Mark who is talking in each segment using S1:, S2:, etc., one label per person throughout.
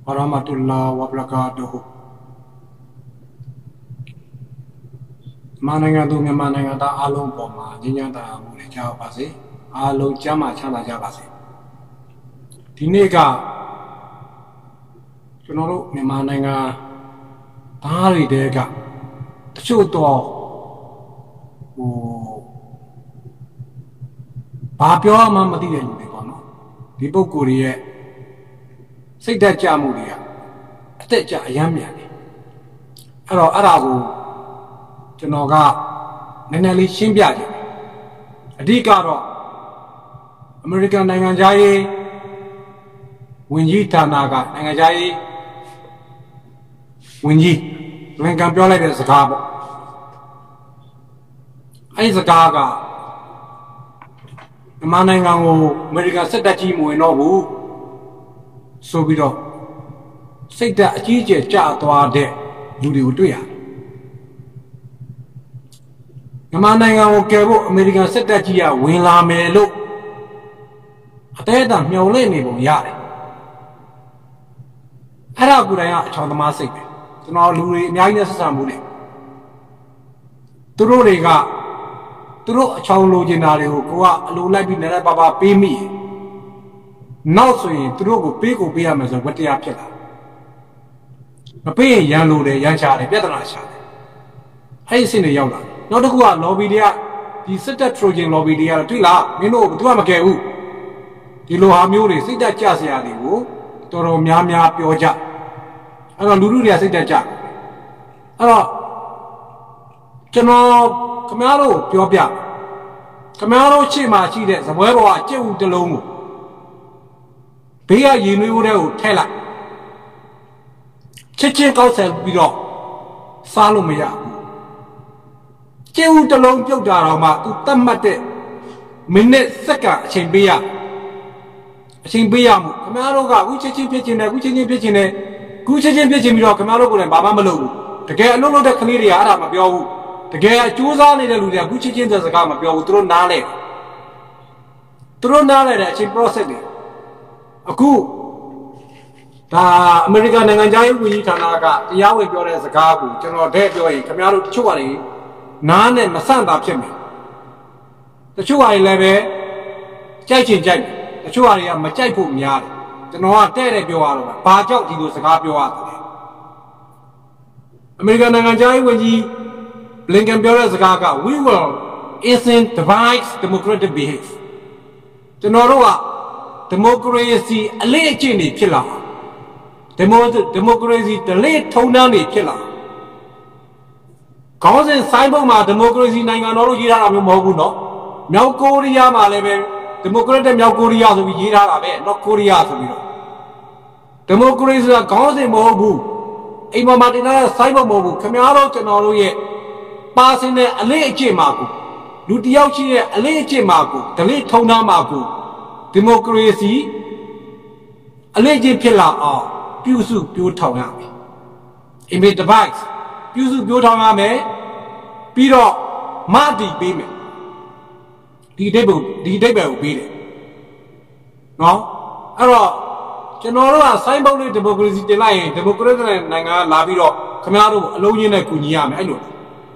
S1: warahmatullah wabarakatuh. Mananga tu mananga ta along poma, jinya ta boleh jawab pasti. Along jama canda jawab pasti. Ini ka, kenapa mananga tari deka, tercuto, papio mama tidak juga kono, di buku dia, saya jamu dia, ada jayam ya ni, araku, jenaga, nenali simbia je, adikaro, Amerika dengan jaya, winji tanaga dengan jaya, winji, dengan kampion lagi sekarang, ai sekarang. Mana yang kamu mereka sedang cium inobu, sobiro, sedang cium jatuh ada judi itu ya. Mana yang kamu kebu mereka sedang cium wilamelu, ada yang miaule ni pun ya. Ada aku dah contoh masih, kenal luri mialnya sesambule. Terus mereka Terus cawlo jenari hukum, lulai bina bapa pemi. Nausui terus ku pia macam berarti apa lah? Tapi yang lulai yang cari biar tak cari. Hai sini yang lah. Nanti gua lobby dia di setiap trojen lobby dia tu lah. Mino tu apa kau? Di luar miuri setiap jas ya di bu. Toro miam pioja. Anak lulu dia setiap jas. Anak kenal. Kemana piopia, kemana cima ciri, semua bawa jauh terlalu. Biar ini udah telah. Cecil kau sebiro, selalu maya. Jauh terlalu jauh darah mak tu tamat deh. Minit sekarang cembia mu. Kemana kau cecil pecine, kemana kau bapa melu. Tegak lalu dah keliri arah mak biau. Tegak cuza ni dah lu dia, kucing cinta sekarang, biar turun nale dah, cip proses ni. Aku, dah Amerika dengan jaya bunyi tanah ka, tiaw biar dia sekarang, jangan deh biar, kami harus cuba ni, nane masan tak cemeh. Cuba ni lebe, cai, cuba ni yang macai pun miar, jangan deh biar, pajak tidur sekarang biar. Amerika dengan jaya bunyi. Blinken biar sekarang, we will incentivize democratic behavior. Jenarua, demokrasi alih ni pila, demokrasi terleh thona ni pila. Kau sen cyber mah demokrasi naingan orang jiran kami mahu no, North Korea mah lebe demokrasi North Korea tu jiran kami, North Korea tu biro. Demokrasi kau sen mahu, imam mati na cyber mahu, kami orang jenarua ye. Pasal ni alih maku, lutiau cie alih maku, terleh thona maku, demokrasi alih pila piusu piu thona me, ini device piusu piu thona me, piro mati be me, di debel be le, no, aro jenara saya baru demokrasi telai, demokrasi nanga labiro, kami aru alaunya nak kunyah me, ayo.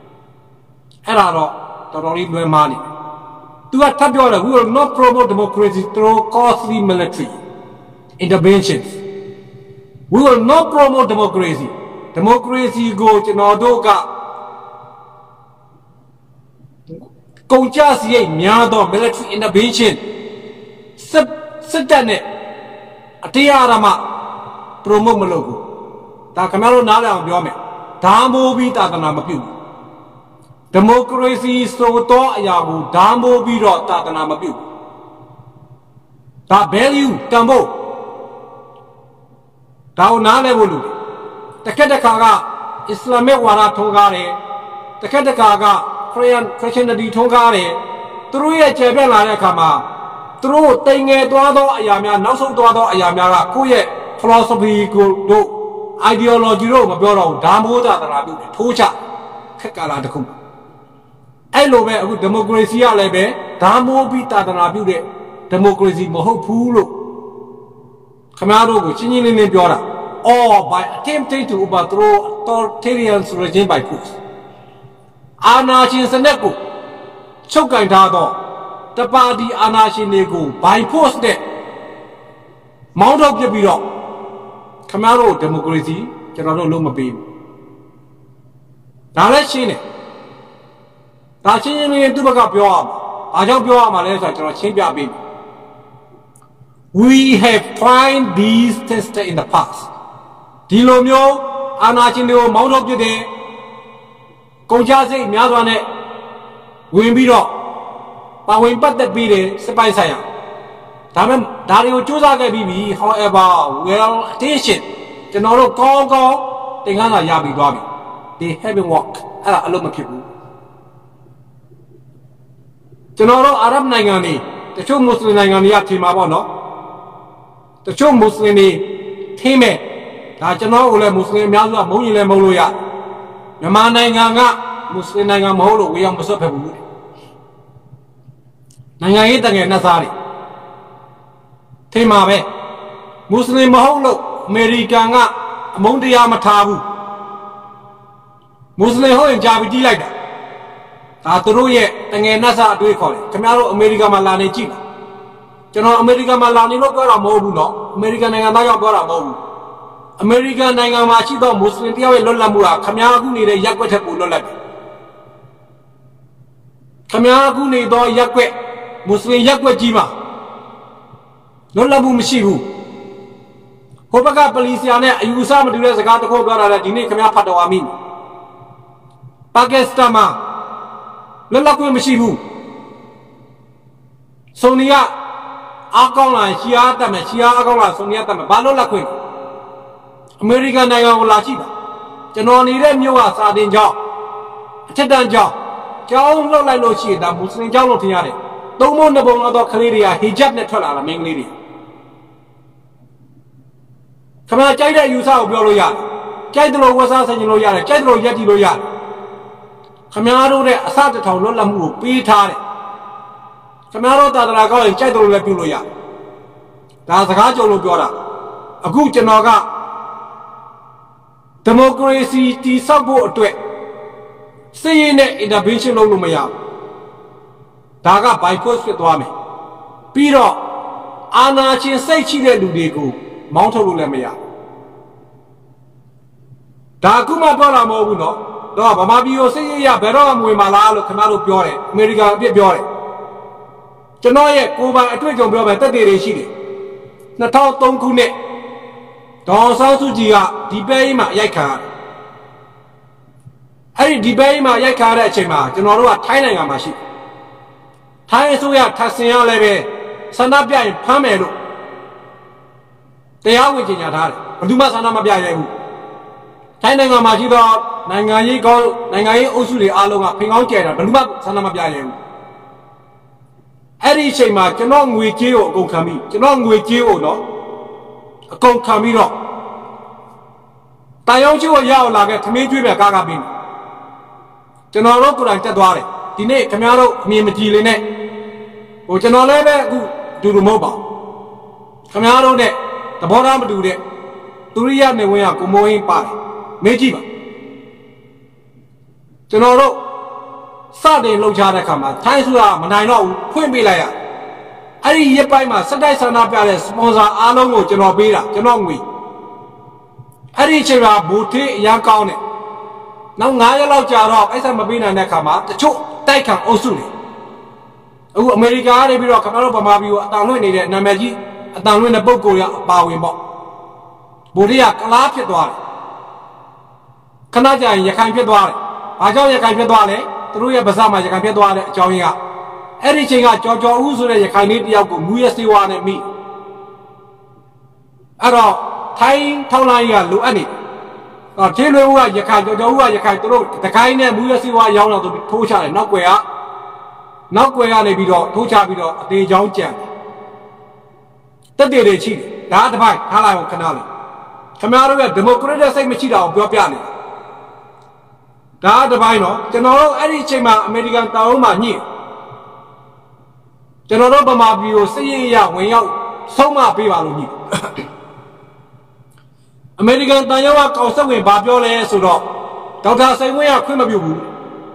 S1: Eraro, terori dua mani. Tuan tapi orang, we will not promote democracy through costly military interventions. We will not promote democracy. Democracy go cenado ka. Kongjas ye miado military intervention. Sedane, atia rama promote melogo. Tak kamera nala ang biome. Tamu bi tak nama piu. Demokrasi soto ayamu dambo biro tak nama piu. Tak value tambo. Tahu nale bolu. Dekat kaga Islamic wara thongare. Dekat kaga Christianity thongare. Terus ye cebel lare kama. Terus tenge doa ayamnya, nausung doa ayamnya la. Kuye philosophy do ideology do mabioro dambo tak nama piu. Thoja kekala dekum. Ai lo be aku demokrasi ya le be damo bi ta dana piu de demokrasi မဟုတ်ဘူးလို့ခမားတို့ကိုချင်းချင်းလင်းလင်းပြောတာ or by attempting to overthrow authoritarian regime by force. Anarchin Seneco, Chokantado, the party Anarchin Nego, by force dead. Mount of the Biro, Camaro democracy, General Luma Beam. Now let's see it. Rachin into the Gapioma, I don't go on my letter to Chimbia Beam. We have tried these tests in the past. Dilomio, Anachinio, Mount of the day, Konjazi, Miazane, Wimbiro, but we put the bide, Sepasaya. Dario Chuzaga Bibi, however, well, attention, General Congo, Tingana Yabi Gabi. They haven't walked at Alumakibu. General Arab Nangani, the two Muslim Nangani Timabano. The two Muslim team, National Muslim Yaza, Munile Moluya, Yamana Nanga, Muslim Nanga Molo, we are Musapu. Nangaita Nazari Timabe, Muslim Maholo, Americana, Mondia Matabu, Muslim Ho and Jabidi like that. Tatuye, and Nasa, do you call it? Camaro America Malani China. America Malani no got a mobu no, American and I got a mobu. American and Machido, Muslim, Lolamura, Kamiaguni, the Yakwetapu Lola. Kamiaguni, do Yakwe, Muslim Yakwejima. Lolabu Mishibu. Hopaga Polisiane, you some to the Gato Gora, Dini Kamiapatoamin. Pakistama, Lolaku Mishibu. Sonia. Akala, Shiata, Shia, Akala, Soniata, Balola Queen. American Nayola Chida. Janoni Remua, Sardin Jaw. Chedan Jaw. Jaw Lola Lochi, the Muslim Jalotiare. Don't want the bone of Kaliria, he jumped the Tola, main lady. Come on, China, you saw Boloya. Chidro was asking Loya, Chidro Yeti Loya. Camaro de Asata Lola Mu, Pitare. Camaro that I go and Chadro Lepuloya. That's a Gajo Lugora. A good Janoga. Democracy, the sabo to it. Saying it in the Binchin Lumaya. Daga by post with Wami. Piro Anachin say Chile Ludigo, Mount Lulemia. Daguma Bora Mobuno, Mabio say ya Berom with Malalo, Camaro Biore, America Biore. Janoye, go by a twig of Robert Shidi. Natal Tonkune. Don Sansugia, Debema Yaka. Harry Debema Yaka Chema, Janora, Tina Yamashi. Tina Suya, Tassia Leve, Sanabia and Pamelo. They are within your heart. Duma Sanamabia. Tina Yamajido, Nangayi Go, Nangayi Usuli Alonga, Pingonka, Duma Sanamabia. Eddie Shema, Janong with you, go come, Janong with you, no? Go come, no. Tayoju Yao Laga, Tamiju Gagabin. Janoro Kuran Tadware, Dine, Camaro, Mimatiline, or Janoleve, do the mobile. Camaro de, the bottom do it. Turia Nevea, Kumoin Pai, Mejiba. Janoro. Saturday Lojada Kama, Taisula, Manino, Quimbilaya. Ari Yepaima, Sadai Sana Palace, sponsor Alongo, Janobira, Janongwi. Ari Chira, Buti, Yankone. Now Naya Lojaro, Esamabina Nakama, the Chok, Taikan Osuli. Oh, America, Biro, Camaro Bamabu, Tanwini, Namaji, and Tanwina Bogoya, Bawimbo. Buria, Kalapia, Kanaja, Yakan Pedwale. I don't Yakan Pedwale. Through your Basama, you can get one joining up. Everything I Jojo Uzure, you can need Yaku, Muyasi one and me. At all, Tain, Tolaya, Luani. Or Tilua, you can't go, you can't throw the kind of Muyasi one Yana to be Tosha and not where they be Tosha Bido, they don't jam. The day they cheat, that the bike, Hala Canali. Come out of it, Democratic Machida of Gopiani. Da the Vino, General Eddie Chema, American Taoma Ni. General Bama, you say, ya, when you so much people. အမေရိကန်တန်ရုံးကကောင်ဆက်ဝင်ဘာပြောလဲဆိုတော့ဒေါက်တာစိန်ဝင်းကခွင့်မပြုဘူး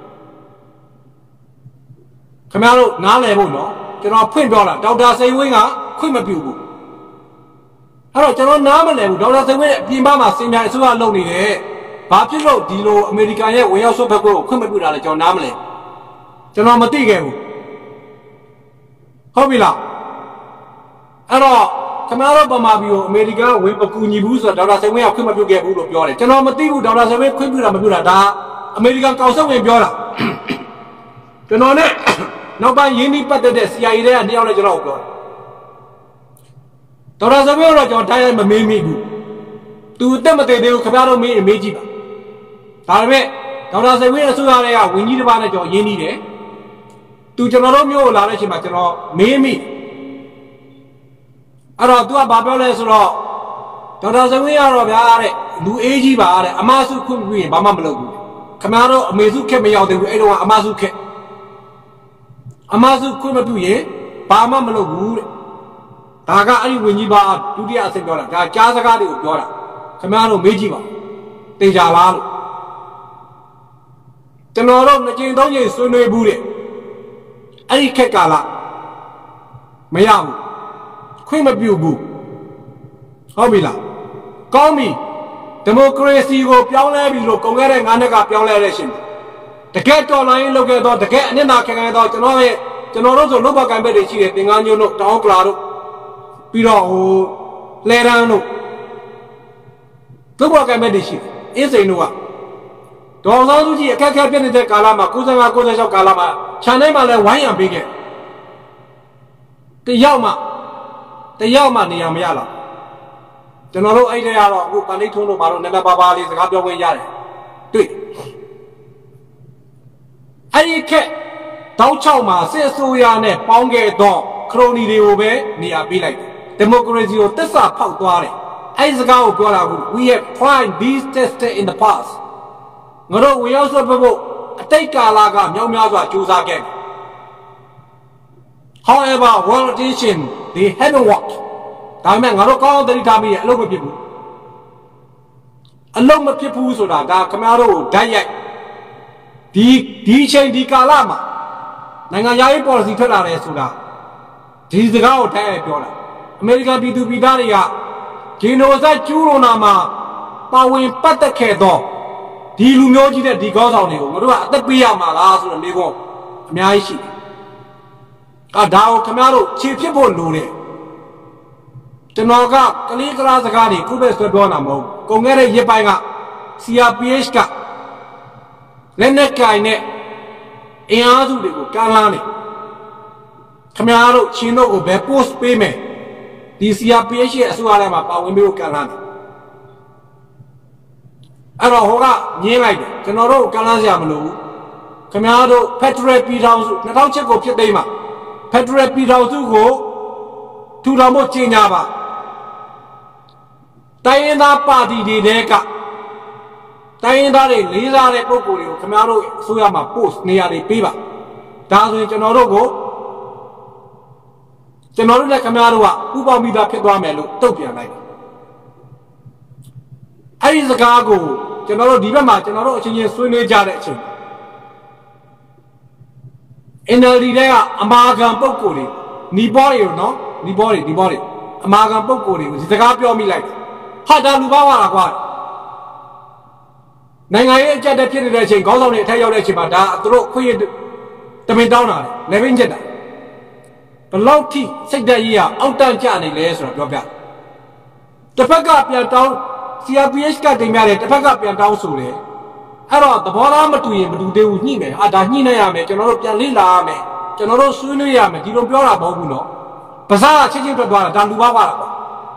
S1: ခင်ဗျားတို့နားလည်ဖို့နော်ကျွန်တော်ဖွင့်ပြောတာဒေါက်တာစိန်ဝင်းကခွင့်မပြုဘူးအဲ့တော့ကျွန်တော်နားမလည်ဘူးဒေါက်တာစိန်ဝင်းအပြင်ပမှာစင်မြိုင်အစိုးရလုပ်နေတယ်ဘာဖြစ်လို့ဒီလိုအမေရိကန်ရဲ့ဝင်ရောက်ဆွတ်ဖက်ကိုခွင့်မပြုတာလဲကျွန်တော်နားမလဲကျွန်တော်မသိခဲ့ဘူးဟုတ်ပြီလားအဲ့တော့ခင်ဗျားတို့ပမာပြီးတော့အမေရိကန်ဝင်မကူညီဘူးဆိုတော့ဒေါက်တာစိန်ဝင်းကခွင့်မပြုခဲ့ဘူးလို့ပြောတယ်ကျွန်တော်မသိဘူးဒေါက်တာစိန်ဝင်းခွင့်ပြုတာမပြုတာဒါအမေရိကန်ကောင်ဆက်ဝင်ပြောတာကျွန်တော်နဲ့နောက်ပိုင်းရင်းနှီးပတ်သက်တဲ့ CIA တွေကနှစ်ယောက်နဲ့ကျွန်တော်ပြောတယ်ဒေါက်တာစိန်ဝင်းကတော့ကျွန်တော်တိုင်းတိုင်းမမေးမိဘူးသူအသက်မသေးသေးဘူးခင်ဗျားတို့မေးကြည့်ပါဒါပေမဲ့ဒေါက်တာစိန်ဝင်းအစိုးရတွေကဝင်ကြီးတစ်ပါးနဲ့ကျွန်တော်ရင်းနှီးတယ်သူကျွန်တော်တို့မျိုးကိုလာတဲ့အချိန်မှာကျွန်တော်မေးမိအဲ့တော့ तू ကဘာပြောလဲဆိုတော့ဒေါက်တာစိန်ဝင်းကတော့ဗျာတဲ့လူအေးကြီးပါတဲ့အမဆုခွင့်ပြုရင်ဘာမှမလုပ်ဘူးခင်ဗျားတို့အမေစုခက်မရောက်သေးဘူးအဲ့တော့အမဆုခက်အမဆုခွင့်မပြုရင်ဘာမှမလုပ်ဘူးတဲ့ဒါကအဲ့ဒီဝင်ကြီးပါဒုတိယအဆင့်ပြောတာဒါကြားစကားတွေကိုပြောတာခင်ဗျားတို့မေးကြည့်ပါသိကြလားလို့ကျွန်တော်တို့နှစ်ကြိမ်သုံးကြိမ်ဆွေးနွေးဘူးတဲ့အဲ့ဒီခက်ကာလမရဘူးခွင့်မပြုဘူးဟုတ်ပြီလားကောင်းပြီဒီမိုကရေစီကိုပြောင်းလဲပြီလို့ကုန်ခဲ့တဲ့9နှစ်ကပြောင်းလဲတဲ့ရှင်တကယ်တော်လိုင်းလုပ်ခဲ့တော့တကယ်အနစ်နာခံခဲ့တော့ကျွန်တော်တို့ဆိုလုတ်ပါကံဘက်တွေရှိတယ်သင်္ကန်းညို့တို့တောင်းကလာတို့ပြီးတော့လဲရန်တို့လုတ်ပါကံဘက်တွေရှိအင်းစိန်တို့ကဒေါ်ဆောင်စုကြည်အခက်အခဲပြနေတဲ့ကာလမှာ95 96ကာလမှာခြံထဲမှာလဲဝိုင်းရံပေးခဲ့တယောက်မှနေရာမရတော့ကျွန်တော်တို့အဲ့ထဲကတော့အခုပန်လိထုံးတို့ဘာလို့နည်းနည်းပါးလေးစကားပြောခွင့်ရတယ်တွေ့အဲ့ဒီခက်တောက်ချောက်မှာစစ်အစိုးရနဲ့ပေါင်းခဲ့တော့ခရိုနီတွေကိုပဲနေရာပေးလိုက်ဒီမိုကရေစီကိုတစ္ဆာဖောက်သွားတယ်အဲ့ဒီစကားကိုပြောတာက we have tried these tests in the past ငါတို့ဝင်ရောက်ဆွတ်ဖို့အတိတ်ကာလကမြောက်များစွာကြိုးစားခဲ့ However world attention they haven't worked ဒါပေမဲ့ငါတို့ကောင်းအောင်သတိထားမိရဲ့အလုပ်မဖြစ်ဘူးဆိုတာဒါခင်ဗျားတို့ဓာတ်ရိုက်ဒီချိန်ဒီကာလမှာနိုင်ငံရေး policy ထွက်လာတယ်ဆိုတာဒီစကားကိုဓာတ်ရိုက်ပြောတာအမေရိကန်ပြည်သူပြည်သားတွေကဂျီနိုဆိုက်ကျူးလွန်တာမှာပါဝင်ပတ်သက်ခဲ့တော့ဒီလူမျိုးကြီးတဲ့ဒီကောင်းဆောင်တွေကိုငါတို့ကအသက်ပေးရမှာလားဆိုတော့မိကုန်းအများကြီးရှိတယ်ဒါကိုခင်ဗျားတို့ခြေဖြစ်ဖို့လိုတယ်ကျွန်တော်ကကလေးကလားစကားတွေခုပဲဆွဲပြောတာမဟုတ်ကုန်ခဲ့တဲ့ရစ်ပိုင်းက CRPH ကလက်နက်ကင်နဲ့အင်အားစုတွေကိုကမ်းလှမ်းတယ်ခင်ဗျားတို့ချင်းတို့ကိုဘယ် post ပေးမယ်ဒီ CRPH ရဲ့အစိုးရထဲမှာပါဝင်ပြီးတော့ကမ်းလှမ်းတယ်အဲ့တော့ဟိုကညင်းလိုက်တယ်ကျွန်တော်တို့ကမ်းလှမ်းစရာမလိုဘူးခင်ဗျားတို့ Federal ပြည်ထောင်စု2007ကိုဖြစ်သိမ်းမှာ Federal ပြည်ထောင်စုကိုထူထောင်ဖို့ကြေညာပါတိုင်းရင်းသားပါတီတွေတဲကတိုင်းရင်းသားတွေလေးစားတဲ့ပုံကိုယ်တွေကိုခင်ဗျားတို့အစိုးရမှာ post နေရာတွေပေးပါဒါဆိုရင်ကျွန်တော်တို့နဲ့ခင်ဗျားတို့ကဥပမိသားဖြစ်သွားမယ်လို့တုတ်ပြန်လိုက်အဲ့ဒီစကားကိုကျွန်တော်တို့ဒီဘက်မှာကျွန်တော်တို့အချင်းချင်းဆွေးနွေးကြတဲ့အချိန် NLD တွေကအမာခံပုံကိုယ်တွေနီဘောတွေနော်နီဘောတွေအမာခံပုံကိုယ်တွေကိုဒီစကားပြောမိလိုက်ဟာဒါလူပါဝါလားကွာနိုင်ငံရေးအကြက်တက်ဖြစ်နေတဲ့အချိန်ခေါင်းဆောင်တွေအထက်ရောက်တဲ့အချိန်မှာဒါသူတို့ခွင့်ရတမင်တောင်းတာလေဗင်းချက်တာဘလောက်ထိစိတ်ဓာတ်ကြီးကအောက်တန့်ကျနေလဲဆိုတော့ပြောပြတစ်ဖက်ကပြန်တောင်း CRPH ကတင်ပြတယ်တစ်ဖက်ကပြန်တောင်းဆိုတယ်အဲ့တော့သဘောထားမတူရင်မတူသေးဘူးညှိမယ်ဒါညှိနေရမယ်ကျွန်တော်တို့ပြန်လေ့လာရမယ်ကျွန်တော်တို့ဆွေးနွေးရမယ်ဒီလိုပြောတာမဟုတ်ဘူးနော်ပါးစားချင်းထွက်သွားတာဒါလူပါပါလားကွာ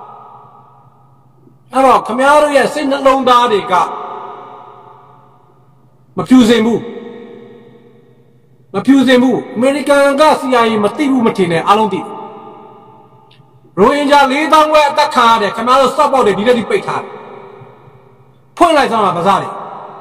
S1: အဲ့တော့ခမည်းတော်ရဲ့စိတ်နှလုံးသားတွေကမဖြူစင်ဘူးအမေရိကန်က CIA မသိဘူးမထင်နဲ့အားလုံးသိရိုဟင်ဂျာ4000ဝက်အသက်ခံရတယ်ခမည်းတော်စော့ပေါက်တွေဒီတက်ဒီပိတ်ထားတယ်ဖွင့်လိုက်စမ်းပါပါးစားတယ်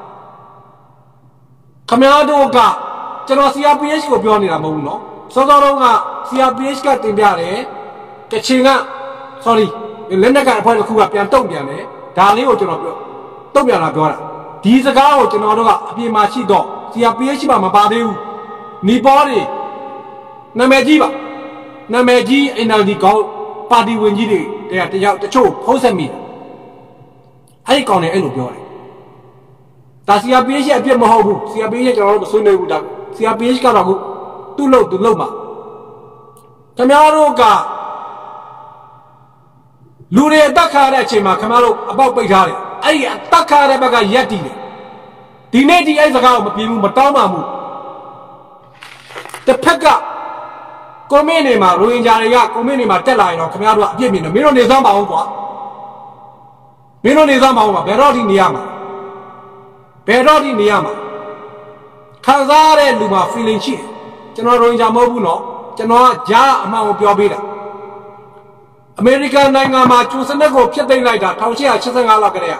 S1: ခမည်းတော်ကကျွန်တော် CRPH ကိုပြောနေတာမဟုတ်ဘူးနော်စောစောတုန်းက CRPH ကတင်ပြတယ်ကချင်က sorry လက်နက်ကအဖွဲ့တစ်ခုကပြန်တုံ့ပြန်တယ်ဒါလေးကိုကျွန်တော်ပြောတုတ်ပြန်လာပြောတာဒီစကားကိုကျွန်တော်တို့ကအပြင်မှာရှိတော့ CRPH မှာမပါသေးဘူးနီပေါ်တွေနာမည်ကြီးပါနာမည်ကြီး NLD ကောင်းပါတီဝင်ကြီးတွေတယောက်တချို့ဖုံးဆက်မိတယ်အဲ့ဒီကောင်တွေအဲ့လိုပြောတယ်ဒါ CRPH ရဲ့အပြစ်မဟုတ်ဘူး CRPH ကျွန်တော်တို့မဆွေးနွေးဘူးဒါ CRPH ကတော့ခုသူ့လို့မှာခင်ဗျားတို့ကလူတွေအသက်ခါရတဲ့အချိန်မှာခင်ဗျားတို့အပေါက်ပိတ်ထားတယ်အဲ့ဒီအသက်ခါရတဲ့ဘက်ကရက်တည်တယ်ဒီနေ့ဒီအဲ့စကားကိုမပြေဘူးမတောင်းပါဘူးတစ်ဖက်ကကွန်မန့်တွေမှာရိုဟင်ဂျာတွေကကွန်မန့်တွေမှာတက်လာရင်တော့ခင်ဗျားတို့ကအပြစ်မြင်တယ်မင်းတို့နေစမ်းပါဦးကွာမင်းတို့နေစမ်းပါဦးကွာဘယ်တော့ဒီနေရမှာဘယ်တော့ဒီနေရမှာခံစားရတဲ့လူမှာ feeling ရှိတယ်ကျွန်တော်ရိုဟင်ဂျာမဟုတ်ဘူးနော်ကျွန်တော်ကဂျာအမှန်ကိုပြောပေးတာအမေရိကန်နိုင်ငံမှာကျူစနစ်ကိုဖျက်သိမ်းလိုက်တာ1885လောက်ကတည်းက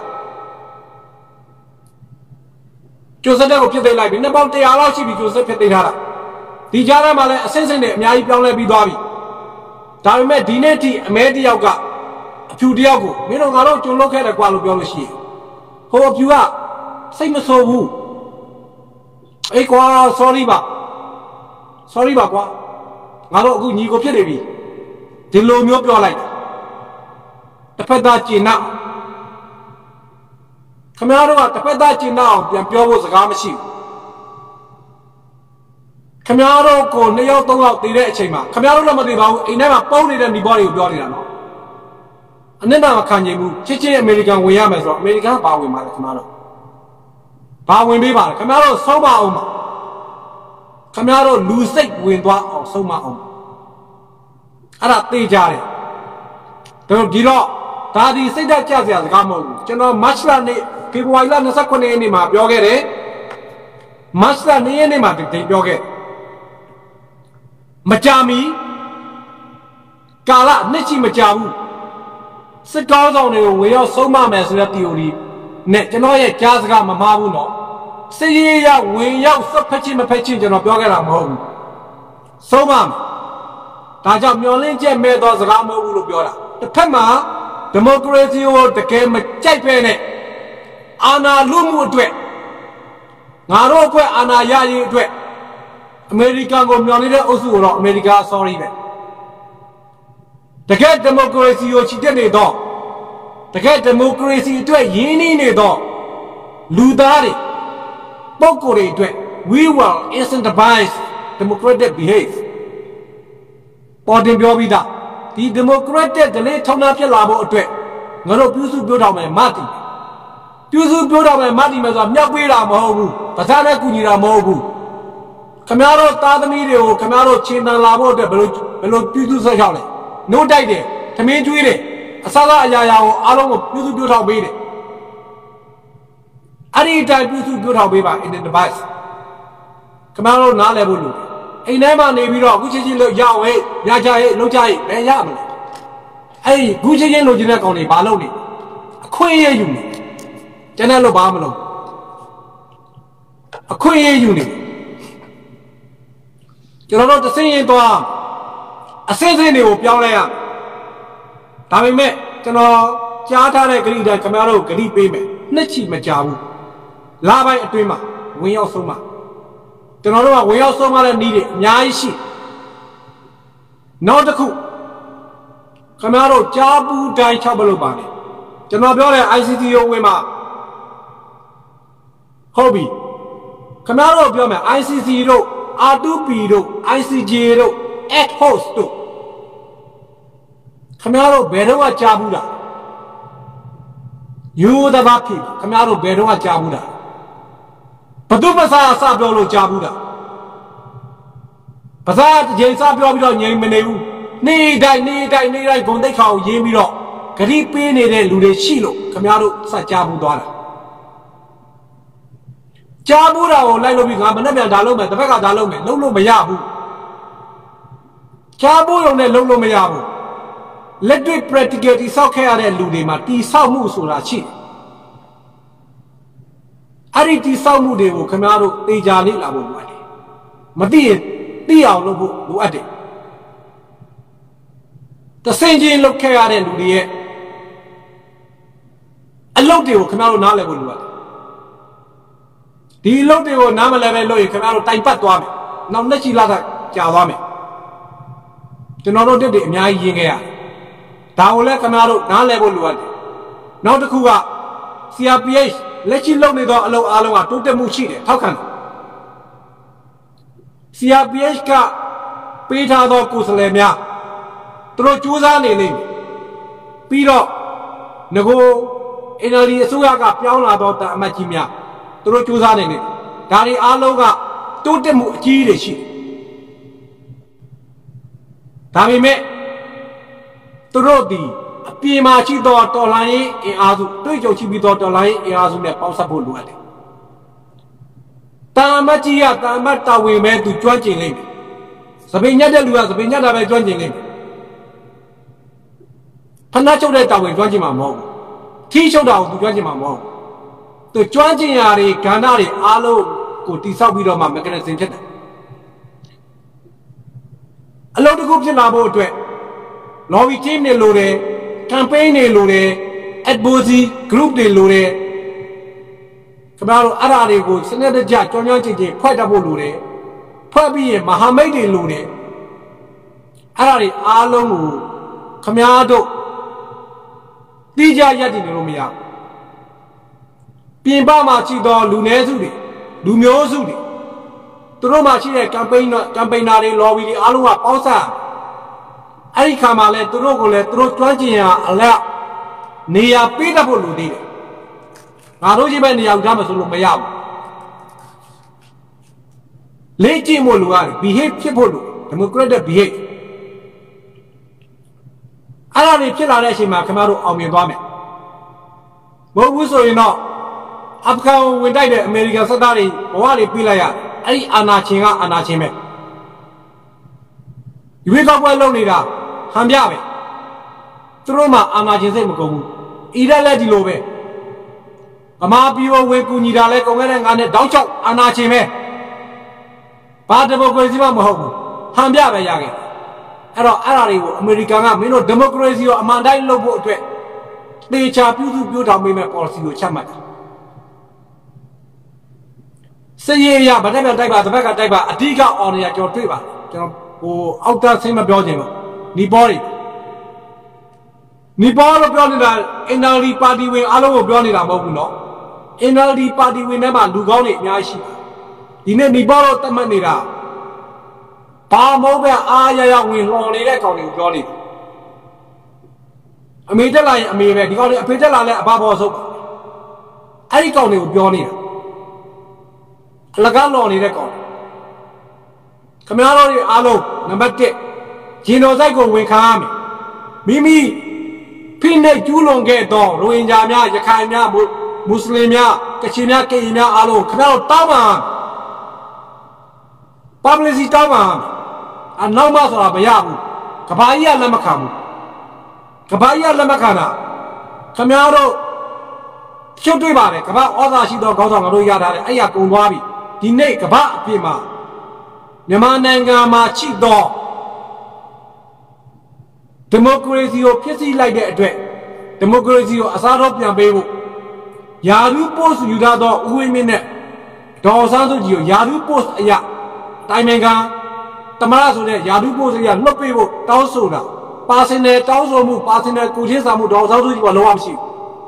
S1: ကျူစနစ်ကိုဖျက်သိမ်းလိုက်ပြီနှစ်ပေါင်း100လောက်ရှိပြီကျူစနစ်ဖျက်သိမ်းထားတာဒီကြားထဲမှာလည်းအဆင့်ဆင့်နဲ့အများကြီးပြောင်းလဲပြီးသွားပြီဒါပေမဲ့ဒီနေ့ထိအမဲတယောက်ကအဖြူတယောက်ကိုမင်းတို့ငါတို့ကျုံလုတ်ခဲ့တယ်ကွာလို့ပြောလို့ရှိရင်ဟိုအဖြူကစိတ်မဆိုးဘူးအေးကွာ sorry ပါကွာငါတို့အခုညီကိုဖြစ်နေပြီဒီလိုမျိုးပြောလိုက်တစ်ဖက်သားကျင်နာခင်ဗျားတို့ကတစ်ဖက်သားကျင်နာအောင်ပြန်ပြောဖို့စကားမရှိဘူးခင်ဗျားတို့ကို2ယောက်3ယောက်တည်တဲ့အချိန်မှာခင်ဗျားတို့လည်းမသိပါဘူးအိမ်ထဲမှာပုံနေတဲ့ညီဘောတွေကိုပြောနေတာနော်အနစ်နာမခံနိုင်ဘူးချစ်ချင်းအမေရိကန်ဝင်ရမယ်ဆိုတော့အမေရိကန်ဘာဝင်ပါလဲခင်ဗျားတို့ဘာဝင်ပေးပါလဲခင်ဗျားတို့ဆုံးမအောင်ပါခင်ဗျားတို့လူစိတ်ဝင်သွားအောင်ဆုံးမအောင်အဲ့ဒါသိကြတယ်တို့ဒီတော့ဒါဒီစိတ်ဓာတ်ကြစရာစကားမဟုတ်ဘူးကျွန်တော်မတ်လနေ့ဖေဖော်ဝါရီလ29ရက်နေ့မှာပြောခဲ့တယ်မတ်လ2ရက်နေ့မှာဒီပြောခဲ့မကြမီကာလနှစ်ချီမကြဘူးစစ်ကောင်းဆောင်တွေကိုဝင်ရောက်ဆုံးမမယ်ဆိုတဲ့ theory နဲ့ကျွန်တော်ရဲ့ကြားစကားမမှားဘူးနော်စစ်ရေးရဝင်ရောက်စက်ဖက်ချင်းမဖက်ချင်းကျွန်တော်ပြောခဲ့တာမဟုတ်ဘူးဆုံးမမယ်ဒါကြောင့်မျောလင်းချက်မဲ့သောစကားမဟုတ်ဘူးလို့ပြောတာတစ်ဖက်မှာဒီမိုကရေစီကိုတကယ်မကြိုက်ပဲနဲ့အာဏာလွတ်မှုအတွက်ငါတို့အတွက်အာဏာရရေးအတွက်အမေရိကန်ကိုမျောနေတဲ့အုပ်စုကိုတော့အမေရိကန် sorry ပဲတကယ်ဒီမိုကရေစီကိုချီတက်နေတော့တကယ်ဒီမိုကရေစီအတွက်ရင်းနှီးနေတော့လူသားတွေပုဂ္ဂိုလ်တွေအတွက် we will incentivize democratic behave ပေါ်တင်ပြောပြီးသားဒီ democratic ဒလေးထုံနာဖြစ်လာဖို့အတွက်ငါတို့ပြုစုပြောထောင်မယ်မတည်ပြုစုပြောထောင်မယ်မတည်မယ်ဆိုတာမြောက်ပေးတာမဟုတ်ဘူးဗဇာနဲ့ကူညီတာမဟုတ်ဘူးခင်ဗျားတို့သားသမီးတွေကိုခင်ဗျားတို့ခြေတန်လာဖို့အတွက်ဘယ်လိုပြုစုဆက်ရောက်လဲနိုးတိုက်တယ်သမင်းကျွေးတယ်အစအရာရာကိုအားလုံးကိုပြုစုပြောထောင်ပေးတယ်အဲ့ဒီအတိုင်းပြုစုပြောထောင်ပေးပါ in the device ခင်ဗျားတို့နားလည်ဖို့လိုတယ်အိမ်ထဲမှာနေပြီးတော့အခုချင်းချင်းလို့ရအောင်ဟဲ့ရကြဟဲ့လုံးကြဟဲ့ဘယ်ရမလဲအဲ့ဒီအခုချင်းချင်းလို့ကျင်တဲ့ကောင်တွေဘာလုပ်နေအခွင့်အရေးယူနေကျန်တဲ့လို့ဘာမလုပ်အခွင့်အရေးယူနေကျွန်တော်တို့တစင်းရင်သွားအစင်းစင်းတွေကိုပြောင်းလဲရဒါပေမဲ့ကျွန်တော်ကြားထားတဲ့ဂရိတိုင်းခင်ဗျားတို့ဂရိပေးမယ်နှစ်ချီမကြဘူးလပိုင်းအတွင်းမှာဝင်ရောက်ဆုံးမှာကျွန်တော်တို့ကဝင်ရောက်ဆုံးမတဲ့နည်းတွေအများကြီးရှိနောက်တစ်ခုခင်ဗျားတို့ကြားပူးတိုင်း6ဘလို့ပါလေကျွန်တော်ပြောတဲ့ ICT ရုံးဝင်မှာဟုတ်ပြီခင်ဗျားတို့ပြောမယ် ICC တို့ R2P တို့ ICJ တို့ ad host တို့ခင်ဗျားတို့ဘယ်တော့ကြားဘူးလားယူတဘာဖြစ်ခင်ဗျားတို့ဘယ်တော့ကြားဘူးလားဘသူမစားအစပြောလို့ကြားဘူးလားပစားတကြိမ်စပြောပြီးတော့ငြိမ်မနေဘူးနေတိုင်းဂုံတိတ်ခါကိုရင်းပြီးတော့ဂရိပေးနေတဲ့လူတွေရှိလို့ခင်ဗျားတို့စကြားဘူးသွားတာကြားဘူးတာကိုလိုက်လို့ပြီးငါမနဲ့ပြန်ဒါလုပ်မယ်တစ်ဖက်ကဒါလုပ်မယ်လုံးလို့မရဘူးကြားဘူးရုံနဲ့လုံးလို့မရဘူးလက်တွေ့ practical တိဆောက်ခဲ့ရတဲ့လူတွေမှာတိဆောက်မှုဆိုတာရှိတယ်အဲ့ဒီတိဆောက်မှုတွေကိုခင်ဗျားတို့တေချာလေးလာဖို့လိုအပ်တယ်မသိရင်သိအောင်လုပ်ဖို့လိုအပ်တယ်တဆင်ချင်းလုပ်ခဲ့ရတဲ့လူတွေရဲ့ a load of Camaro Nala. The load of Namala Loy Camaro Taipat to Ame. Now let you lada Jalame. The Noro did it, Nya Yinga. Taula Camaro Nala. Now the Kuga CRPH, let you load it all alone to the Mushi. How can CRPH ka Peter do Kusalemia. Through Chuzani. Peter Nago in a Suga Piana about the Machimia. Through Chuzani. Dari Aloga to the Muchi. Tami me Torodi. Pima Chido Tolai in Azu, Tojo Chibito Tolai in Azu, possible. Tamachia, Tamata, we met to join him. Sabina was Sabina by joining him. Panacho data with joining my mom. Tisho down to joining my mom. The joining Ari, Canary, Alo, could disable my mechanism. A lot of groups in Labo to it. Lobby team de Lure. Campaign de Lure, Advocacy Group de Lure, Camaro Ararigo, Senator Jack, John Yankee, quite a Lure, Pabi, Mohammed de Lure, Arari, Alomu, Camiado, Dija Yadi Romia, Pimbama Chido, Lunezudi, Lumiozudi, Troma Chile, campaignari, lobby, Alua, Pausa. Ari Kamale, Turogole, Trotrangia, Ala Nia Peter Boludi. Aroji Ben Yagamasulumayam. Lady Moluari, behave Chipolu, the Mukreda behave. Arari Chilareshima Camaro Omibame. What was so you know? Upcoming when died American Sadari, Wali Pilaya, Ari Anachinga Anachime. You wake up well lonely now. Hambiabe. Troma Amajizemo. Ida Lady Lobe. Amabio Wekunidale Comen and a Daucho Anachime. Padabo Mohobu. Hambiabe Yagi. Ero Arari, Americana, Mino, democracy or Amandai Lobo. They chap you to build a women policy with Chamat. Say, yeah, but never die by the back of Diva, a digger on your triba. Oh, out that same building. Nibori Niboro Bionida, NLD party win Alo Bionida Mobuno. NLD party win never Lugoni Yashi. In a Niboro Tamanida Palmoba Aya win Loni Recording Johnny. A major line, a mere, the only Peter Lale above also. I call you Bionida Lagaloni record. Camaro Alo, number 10. Gino Zago Winkami Mimi Pine Julong get dog, Ruinjamia, Yakanya, Muslimia, Kachina, Kina, Alo, Canal Tama Publicity Tama and no matter of Bayabu, Kabaya Lamakamu Kabaya Lamakana Camaro Chotibare, Kaba, Oda Shido Gozan, Ruyada, Ayakumwabi, Dine Kaba Pima Yamananga Machi dog. Democracy or Pissy like that address. Democracy or Asarop Babu. Yaru post Yudado, women. Dawsando, Yaru post ya. Timanga Tamarazo, Yadu post ya, no people, Tausoda. Passing there, Tausomu, passing there, Kujisamu, Dawsando, Loamshi.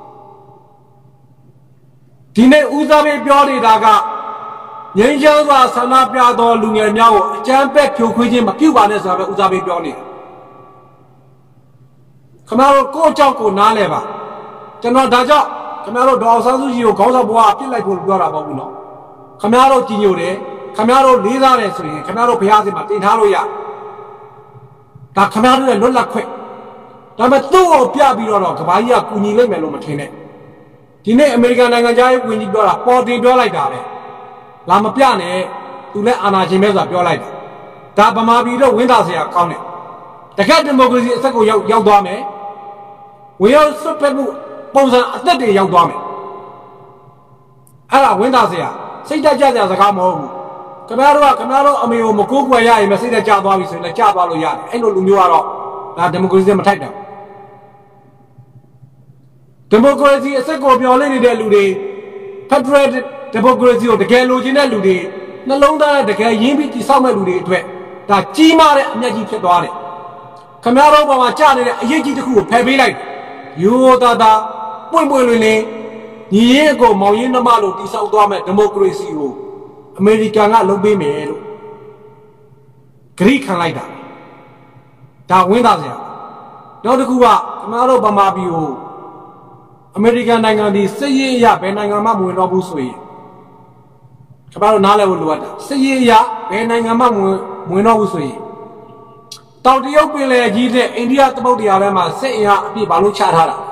S1: Tine Uzabe Biori Daga. Yanjawa, Sanapiado, Lunia, Jampek, Kukujim, Cubanes of Uzabe Biori. Camaro go Joko Naleva. General Daja, Camaro Dawsazu, you go to Boa, feel like we'll go about no. Camaro Tinure, Camaro Liza, Camaro Piazima, in Haroya. That Camaro and Lola quick. Number 2 of Piabiro, Cabaya, Kunile Melomatine. Tine American Langajai, when you got a $40 like that. Lama Piane, to let Anajimeza go like that. Tabamabido, Windows here, County. The cat democracy is a Yaldame. We also pose a steady young woman. Alla Windows here. Say that jazz as a come home. Camaro, Amio Mokuya, you must see the job office in the Chabaloya, and Lumuaro, that democracy type. democracy အဆက်ကိုပြောင်းလဲနေတဲ့လူတွေ federal democracy ကိုတကယ်လိုချင်တဲ့လူတွေနှလုံးသားနဲ့တကယ်ရင်းပြီးတည်ဆောက်မဲ့လူတွေအတွက်ဒါကြီးမားတဲ့အမျက်ကြီးဖြစ်သွားတယ်ခင်ဗျားတို့ဘာမှကြားနေတဲ့အရေးကြီးတစ်ခုကိုဖယ်ပေးလိုက်ရိုးသားသားပွင့်ပွင့်လင်းလင်းညီရင်ကိုမောင်ရင်နှမလို့တည်ဆောက်သွားမဲ့ democracy ကိုအမေရိကန်ကလုပ်ပေးမယ်လို့ဂရိခံလိုက်တာဒါဝင်းသားစရာနောက်တစ်ခုကခင်ဗျားတို့ဗမာပြည်ကိုအမေရိကန်နိုင်ငံဒီစစ်ရေးအရဘယ်နိုင်ငံမှမဝင်တော့ဘူးဆိုရင်ခင်ဗျားတို့နားလည်ဖို့လိုအပ်တာစစ်ရေးအရဘယ်နိုင်ငံမှမဝင်တော့ဘူးဆိုရင်တောင်တရုတ်ပင်လယ်ကြီးတဲ့အိန္ဒိယသမုဒ္ဒရာထဲမှာစစ်အင်အားအပြည့်ဘာလို့ချထားတာ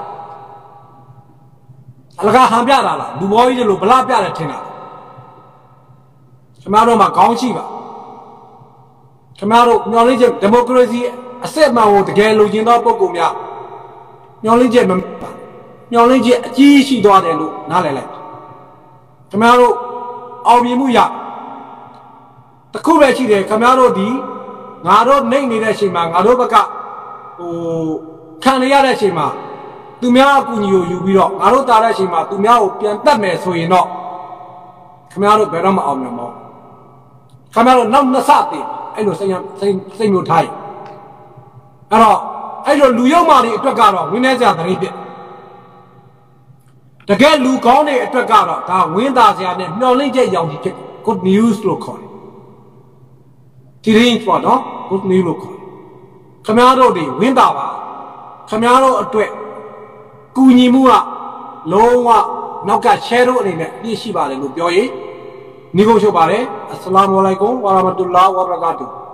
S1: အလကားဟန်ပြတာလားလူဘောကြီးတွေလို့ဗလာပြတယ်ထင်တာခင်ဗျားတို့မှာခေါင်းရှိပါခင်ဗျားတို့မျော်လင့်ချက်ဒီမိုကရေစီအစစ်အမှန်ကိုတကယ်လိုချင်သောပုဂ္ဂိုလ်များမျော်လင့်ချက်မပါမျော်လင့်ချက်အကြီးရှိသွားတယ်လို့နားလည်လိုက်ခင်ဗျားတို့အောင်မြင်မှုရတခုပဲရှိတယ်ခင်ဗျားတို့ဒီငါတို့နှိမ့်နေတဲ့အချိန်မှာငါတို့ဘက်ကခံရတဲ့အချိန်မှာသူများအကူအညီကိုယူပြီးတော့ငါတို့တာတဲ့အချိန်မှာသူများကိုပြန်တတ်မယ်ဆိုရင်တော့ခင်ဗျားတို့ဘယ်တော့မှအောင်မြင်မှာခင်ဗျားတို့နောက်နှစ်ဆတည်အဲ့လိုစိတ်မျိုးထားရင်အဲ့တော့အဲ့လိုလူယုံမာတွေအတွက်ကတော့ဝင်းနေစရာတရေဖြစ်တကယ်လူကောင်းတွေအတွက်ကတော့ဒါဝင်းသားစရာနဲ့မျောလင့်ချက်ရောင်ကြီးဖြစ် good news လို့ခေါ်တယ်ဒီရင်းပေါ့နော် good news လို့ခေါ်တယ်ခင်ဗျားတို့တွေဝင်းသားပါခင်ဗျားတို့အတွက်ကူညီမှုကလုံးဝနောက်က share တို့အနေနဲ့ပြည့်ရှိပါတယ်လို့ပြောရင်ညီကုန်းချုပ်ပါတယ်အစ္စလာမ်ဝါလိုင်ကွမ်ဝါရာမတ်တူလာဝါဘရကာတူ